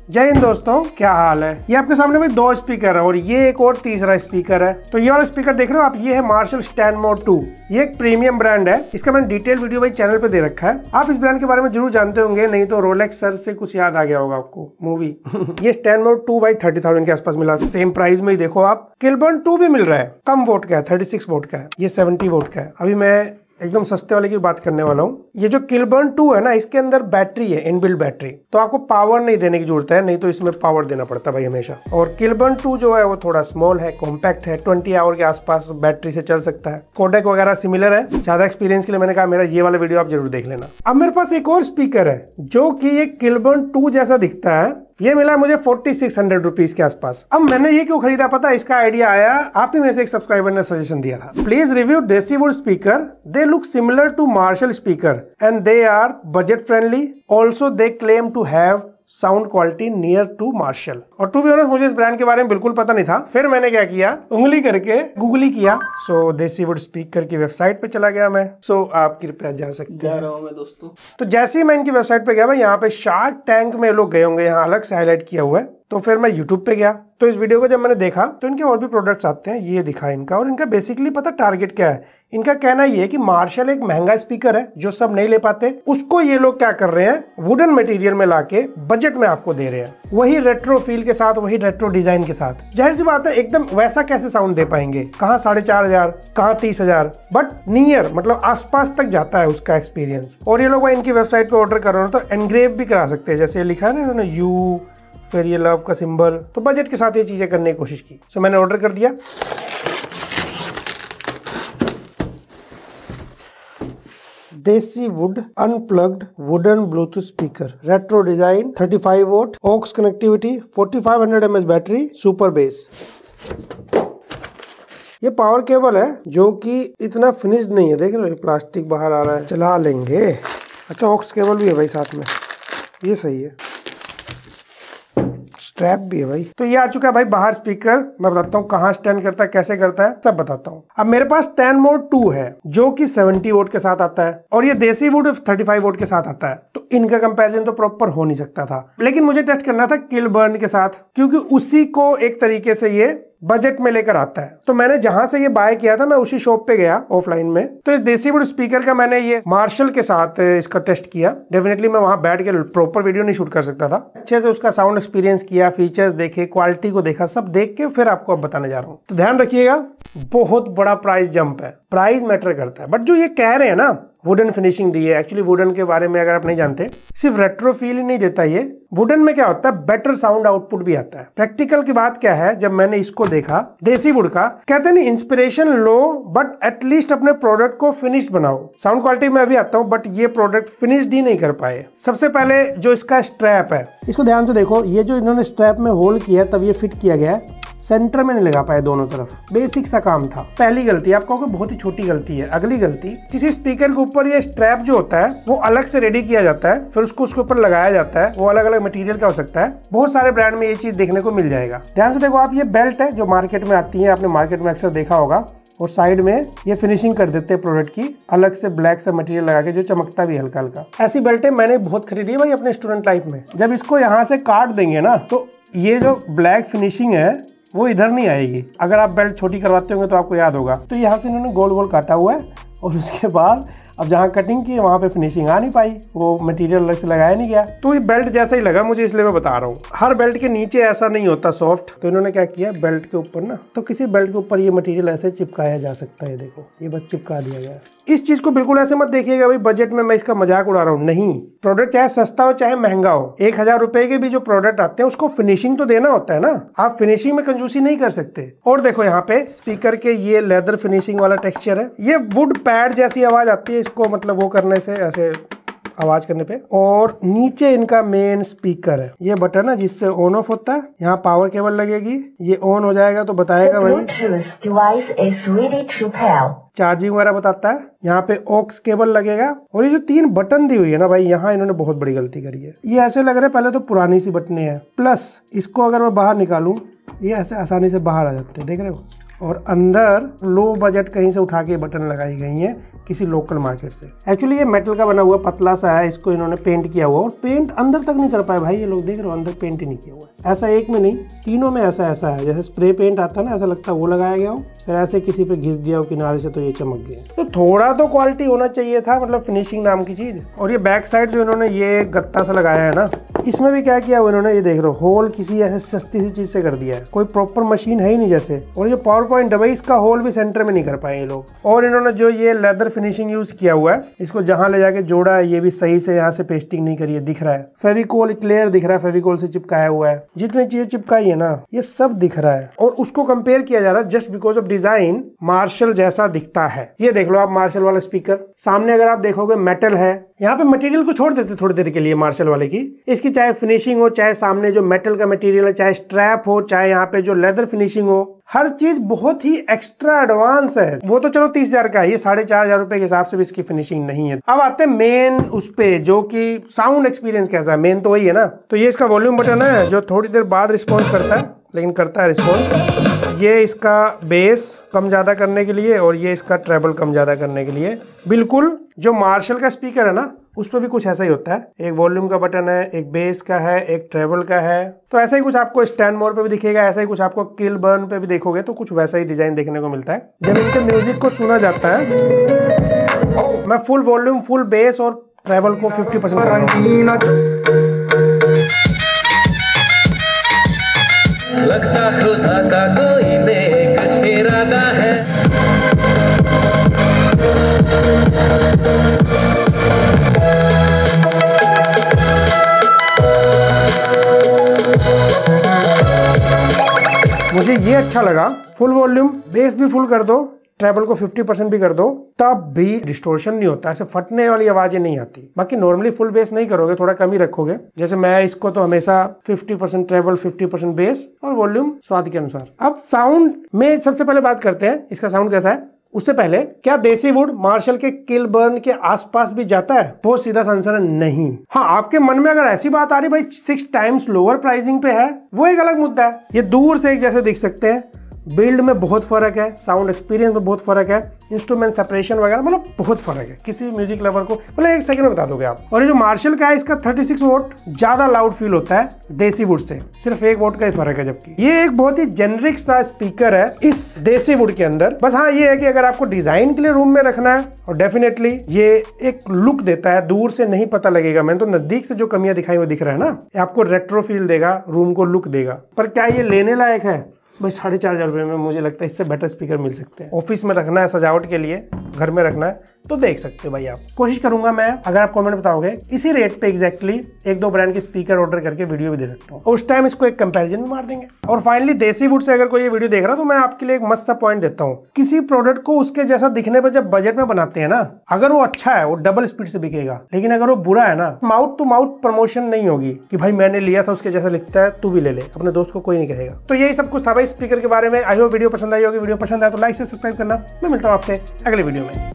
जय हिंद दोस्तों, क्या हाल है। ये आपके सामने में दो स्पीकर है और ये एक और तीसरा स्पीकर है। तो ये वाला स्पीकर देख रहे हो आप, ये है मार्शल स्टैनमोर 2। ये एक प्रीमियम ब्रांड है। इसका मैंने डिटेल वीडियो भाई चैनल पे दे रखा है। आप इस ब्रांड के बारे में जरूर जानते होंगे, नहीं तो रोलेक्स सर से कुछ याद आ गया होगा आपको मूवी। ये स्टैनमोर 2 भाई 30,000 के आसपास मिला। सेम प्राइस में ही देखो आप किलबर्न 2 भी मिल रहा है। कम वोट का है, 36 वोट का है। ये 70 वोट का है। अभी मैं एकदम सस्ते वाले की बात करने वाला हूँ। ये जो किलबर्न 2 है ना, इसके अंदर बैटरी है, इनबिल्ट बैटरी, तो आपको पावर नहीं देने की जरूरत है, नहीं तो इसमें पावर देना पड़ता है भाई हमेशा। और किलबर्न 2 जो है वो थोड़ा स्मॉल है, कॉम्पैक्ट है, 20 आवर के आसपास बैटरी से चल सकता है। कोडेक वगैरह सिमिलर है। ज्यादा एक्सपीरियंस के लिए मैंने कहा मेरा ये वाला वीडियो आप जरूर देख लेना। अब मेरे पास एक और स्पीकर है जो कि ये किलबर्न 2 जैसा दिखता है। ये मिला मुझे 4600 रुपीज के आसपास। अब मैंने ये क्यों खरीदा पता है? इसका आइडिया आया आप ही में से एक सब्सक्राइबर ने सजेशन दिया था। Please review Desiwood speaker, they look similar to Marshall speaker and they are budget friendly, also they claim to have sound quality near to Marshall. और टू बी ऑनेस्ट मुझे इस ब्रांड के बारे में बिल्कुल पता नहीं था। फिर मैंने क्या किया, उंगली करके गूगली किया। सो देसीवुड स्पीकर की वेबसाइट पे चला गया मैं। सो आप कृपया जा सकते हैं दोस्तों। तो जैसे ही मैं इनकी वेबसाइट पे गया भाई, यहाँ पे शार्क टैंक में लोग गए होंगे, यहाँ अलग से हाईलाइट किया हुआ है। तो फिर मैं यूट्यूब पे गया, तो इस वीडियो को जब मैंने देखा तो इनके और भी प्रोडक्ट्स आते हैं, ये दिखा इनका। और इनका बेसिकली पता टारगेट क्या है? इनका कहना ये है कि मार्शल एक महंगा स्पीकर है जो सब नहीं ले पाते, उसको ये लोग क्या कर रहे हैं, वुडन मटेरियल में लाके बजट में आपको दे रहे हैं। वही रेट्रो फील के साथ, वही रेट्रो डिजाइन के साथ। जाहिर सी बात है एकदम वैसा कैसे साउंड दे पाएंगे? कहाँ 4500, कहाँ 30,000, बट नियर मतलब आसपास तक जाता है उसका एक्सपीरियंस। और ये लोग इनकी वेबसाइट पे ऑर्डर कर रहे हो तो एनग्रेव भी करा सकते हैं, जैसे लिखा है ना इन्होंने यू, फिर ये लव का सिंबल। तो बजट के साथ ये चीजें करने की कोशिश की। सो मैंने ऑर्डर कर दिया। Desiwood unplugged wooden Bluetooth speaker, retro design, 35 watt, aux connectivity, 4500 mAh battery, super bass. ये पावर केबल है जो कि इतना फिनिश्ड नहीं है, देख रहे हो प्लास्टिक बाहर आ रहा है, चला लेंगे। अच्छा ऑक्स केबल भी है भाई साथ में, ये सही है। स्ट्रैप भी है भाई। तो ये आ चुका है भाई बाहर स्पीकर। मैं बताता हूँ कहाँ स्टैंड करता है, कैसे करता है, सब बताता हूँ। अब मेरे पास स्टैनमोर 2 है जो कि 70 वोट के साथ आता है और ये देसीवुड 35 वोट के साथ आता है। तो इनका कंपैरिजन तो प्रॉपर हो नहीं सकता था, लेकिन मुझे टेस्ट करना था किलबर्न के साथ, क्योंकि उसी को एक तरीके से ये बजट में लेकर आता है। तो मैंने जहां से ये बाय किया था, मैं उसी शॉप पे गया ऑफलाइन में। तो इस देसीवुड स्पीकर का मैंने ये मार्शल के साथ इसका टेस्ट किया। डेफिनेटली मैं वहां बैठ के प्रॉपर वीडियो नहीं शूट कर सकता था। अच्छे से उसका साउंड एक्सपीरियंस किया, फीचर्स देखे, क्वालिटी को देखा, सब देख के फिर आपको अब बताने जा रहा हूँ। तो ध्यान रखिएगा, बहुत बड़ा प्राइस जंप है, प्राइस मैटर करता है। बट जो ये कह रहे हैं ना वुडन फिनिशिंग दी है, एक्चुअली वुडन के बारे में अगर आप नहीं जानते, सिर्फ रेट्रो फील ही नहीं देता ये। वुडन में क्या होता है, बेटर साउंड आउटपुट भी आता है। प्रैक्टिकल की बात क्या है, जब मैंने इसको देखा देसीवुड का, कहते हैं इंस्पिरेशन लो बट एटलीस्ट अपने प्रोडक्ट को फिनिश्ड बनाओ। साउंड क्वालिटी में अभी आता हूँ, बट ये प्रोडक्ट फिनिश्ड ही नहीं कर पाए। सबसे पहले जो इसका स्ट्रैप है, इसको ध्यान से देखो। ये जो इन्होंने स्ट्रैप में होल किया तब ये फिट किया गया है, सेंटर में नहीं लगा पाए दोनों तरफ। बेसिक सा काम था। पहली गलती, आप कहोगे बहुत ही छोटी गलती है। अगली गलती, किसी स्पीकर के ऊपर ये स्ट्रैप जो होता है वो अलग से रेडी किया जाता है, फिर उसको उसके ऊपर लगाया जाता है। वो अलग अलग मटेरियल का हो सकता है। बहुत सारे ब्रांड में ये चीज देखने को मिल जाएगा। ध्यान से देखो आप, ये बेल्ट है जो मार्केट में आती है, आपने मार्केट में अक्सर देखा होगा। और साइड में ये फिनिशिंग कर देते हैं प्रोडक्ट की, अलग से ब्लैक सा मटेरियल लगा के जो चमकता भी हल्का हल्का। ऐसी बेल्टें मैंने बहुत खरीदी है भाई अपने स्टूडेंट लाइफ में। जब इसको यहाँ से काट देंगे ना, तो ये जो ब्लैक फिनिशिंग है वो इधर नहीं आएगी। अगर आप बेल्ट छोटी करवाते होंगे तो आपको याद होगा। तो यहाँ से इन्होंने गोल गोल काटा हुआ है और उसके बाद अब जहाँ कटिंग की वहाँ पे फिनिशिंग आ नहीं पाई, वो मटेरियल अलग से लगाया नहीं गया। तो ये बेल्ट जैसा ही लगा मुझे, इसलिए मैं बता रहा हूँ। हर बेल्ट के नीचे ऐसा नहीं होता सॉफ्ट। तो इन्होंने क्या किया, बेल्ट के ऊपर ना, तो किसी बेल्ट के ऊपर ये मटेरियल ऐसे चिपकाया जा सकता है। देखो ये बस चिपका दिया गया है। इस चीज को बिल्कुल ऐसे मत देखिएगा भाई बजट में मैं इसका मजाक उड़ा रहा हूँ। नहीं, प्रोडक्ट चाहे सस्ता हो चाहे महंगा हो, 1000 रुपए के भी जो प्रोडक्ट आते हैं उसको फिनिशिंग तो देना होता है ना। आप फिनिशिंग में कंजूसी नहीं कर सकते। और देखो यहाँ पे स्पीकर के ये लेदर फिनिशिंग वाला टेक्सचर है। ये वुड पैड जैसी आवाज आती है इसको, मतलब वो करने से, ऐसे आवाज करने पे। और नीचे इनका मेन स्पीकर है, ये बटन है जिससे ऑन ऑफ होता है। यहाँ पावर केबल लगेगी, ये ऑन हो जाएगा तो बताएगा भाई चार्जिंग वगैरह बताता है। यहाँ पे ऑक्स केबल लगेगा। और ये जो 3 बटन दी हुई है ना भाई, यहाँ इन्होंने बहुत बड़ी गलती करी है। ये ऐसे लग रहा है पहले तो पुरानी सी बटनें हैं, प्लस इसको अगर मैं बाहर निकालूं ये ऐसे आसानी से बाहर आ जाते हैं, देख रहे हो। और अंदर लो बजट कहीं से उठा के बटन लगाई गई हैं किसी लोकल मार्केट से। एक्चुअली ये मेटल का बना हुआ पतला सा है, इसको इन्होंने पेंट किया हुआ और पेंट अंदर तक नहीं कर पाए भाई, ये लोग देख रहे हो अंदर पेंट ही नहीं किया हुआ है। ऐसा एक में नहीं, तीनों में ऐसा है, जैसे स्प्रे पेंट आता है ना, ऐसा लगता है वो लगाया गया हो, फिर ऐसे किसी पे घिस दिया हो किनारे से तो ये चमक गया। तो थोड़ा तो क्वालिटी होना चाहिए था, मतलब फिनिशिंग नाम की चीज। और ये बैक साइड जो इन्होंने ये गत्ता सा लगाया है ना, इसमें भी क्या किया हुआ इन्होंने, ये देख रहे हो होल किसी ऐसे सस्ती सी चीज से कर दिया है, कोई प्रॉपर मशीन है ही नहीं जैसे। और ये पावर पॉइंट है भाई, इसका होल भी सेंटर में नहीं कर पाए ये लोग। और इन्होंने जो ये लेदर फिनिशिंग यूज किया हुआ है, इसको जहां ले जाके जोड़ा है ये भी सही से यहाँ से पेस्टिंग नहीं करी है, दिख रहा है। फेविकोल क्लियर दिख रहा है, फेविकोल से चिपकाया हुआ है, जितनी चीजें चिपकाई है ना ये सब दिख रहा है। और उसको कंपेयर किया जा रहा है just because of design Marshall जैसा दिखता है। ये देख लो आप मार्शल वाला स्पीकर, सामने अगर आप देखोगे मेटल है, यहाँ पे मटेरियल को छोड़ देते थोड़ी देर के लिए मार्शल वाले की, इसकी चाहे फिनिशिंग हो, चाहे सामने जो मेटल का मटेरियल है, चाहे स्ट्रैप हो, चाहे यहाँ पे जो लेदर फिनिशिंग हो, हर चीज बहुत ही एक्स्ट्रा एडवांस है। वो तो चलो 30,000 का है, ये 4,500 रुपए के हिसाब से भी इसकी फिनिशिंग नहीं है। अब आते हैं मेन उस पे, जो कि साउंड एक्सपीरियंस कैसा है, मेन तो वही है ना। तो ये इसका वॉल्यूम बटन है जो थोड़ी देर बाद रिस्पॉन्स करता है, लेकिन करता है रिस्पॉन्स। ये इसका बेस कम ज़्यादा करने के लिए और ये इसका ट्रेबल कम ज़्यादा करने के लिए। बिल्कुल जो मार्शल का स्पीकर है ना उस पर भी कुछ ऐसा ही होता है, एक वॉल्यूम का बटन है, एक बेस का है, एक ट्रेबल का है। तो ऐसा ही कुछ आपको स्टैंड मोड पे भी दिखेगा, ऐसा ही कुछ आपको किल बर्न पे भी देखोगे तो कुछ वैसा ही डिजाइन देखने को मिलता है। जब इनके म्यूजिक को सुना जाता है, मैं फुल वॉल्यूम, फुल बेस और ट्रेबल को 50% लगता खुदा का कोई नेक इरादा है। मुझे ये अच्छा लगा, फुल वॉल्यूम, बेस भी फुल कर दो, ट्रेबल को 50% भी कर दो, तब भी डिस्टोर्शन नहीं होता, ऐसे फटने वाली आवाजें नहीं आती। बाकी नॉर्मली फुल बेस नहीं करोगे, थोड़ा कम ही रखोगे। जैसे मैं इसको तो हमेशा 50% ट्रेबल, 50% बेस और वॉल्यूम स्वाद के अनुसार। अब साउंड में सबसे पहले बात करते हैं इसका साउंड कैसा है। उससे पहले, क्या देसी वुड मार्शल के किल बर्न के आसपास भी जाता है? बहुत सीधा आंसर है नहीं। हाँ, आपके मन में अगर ऐसी बात आ रही भाई 6 टाइम्स लोअर प्राइसिंग पे है, वो एक अलग मुद्दा है। ये दूर से एक जैसे दिख सकते हैं, बिल्ड में बहुत फर्क है, साउंड एक्सपीरियंस में बहुत फर्क है, इंस्ट्रूमेंट सेपरेशन वगैरह मतलब बहुत फर्क है। किसी म्यूजिक लवर को मतलब एक सेकंड में बता दोगे आप। और ये जो मार्शल का है इसका 36 वोट ज्यादा लाउड फील होता है देसी वुड से, सिर्फ 1 वोट का ही फर्क है। जबकि ये एक बहुत ही जेनरिक सा स्पीकर है इस देसी वुड के अंदर। बस हाँ ये है कि अगर आपको डिजाइन के लिए रूम में रखना है, और डेफिनेटली ये एक लुक देता है, दूर से नहीं पता लगेगा। मैंने तो नजदीक से जो कमियां दिखाई वो दिख रहा है ना, आपको रेट्रो फील देगा, रूम को लुक देगा। पर क्या ये लेने लायक है? भाई 4,500 रुपये में मुझे लगता है इससे बेटर स्पीकर मिल सकते हैं। ऑफिस में रखना है, सजावट के लिए, घर में रखना है तो देख सकते हो भाई आप। कोशिश करूंगा मैं, अगर आप कमेंट बताओगे इसी रेट पे एग्जैक्टली 1-2 ब्रांड के स्पीकर ऑर्डर करके वीडियो भी दे सकता हूँ, और उस टाइम इसको एक कंपैरिजन भी मार देंगे। और फाइनली देसी वुड से अगर कोई ये वीडियो देख रहा है तो मैं आपके लिए एक मस्त सा पॉइंट देता हूँ। किसी प्रोडक्ट को उसके जैसा दिखने पर जब बजट में बनाते हैं ना, अगर वो अच्छा है वो डबल स्पीड से बिकेगा, लेकिन अगर वो बुरा है ना, माउथ टू माउथ प्रमोशन नहीं होगी कि भाई मैंने लिया था उसके जैसा लिखता है तू भी ले ले, अपने दोस्त को कोई नहीं कहेगा। तो यही सब कुछ था भाई स्पीकर के बारे में। आई होप वीडियो पसंद आई होगी। वीडियो पसंद आया तो लाइक से सब्सक्राइब करना। मैं मिलता हूँ आपसे अगले वीडियो में।